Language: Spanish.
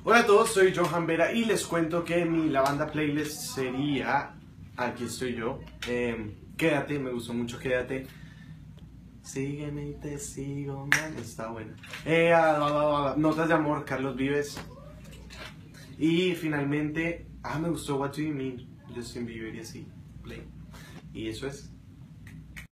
Hola a todos, soy Johan Vera y les cuento que la banda playlist sería... Aquí estoy yo. Quédate, me gustó mucho Quédate. Sígueme y te sigo, man. Está buena. Notas de amor, Carlos Vives. Y finalmente, me gustó What Do You Mean, Justin Bieber y así. Play. Y eso es.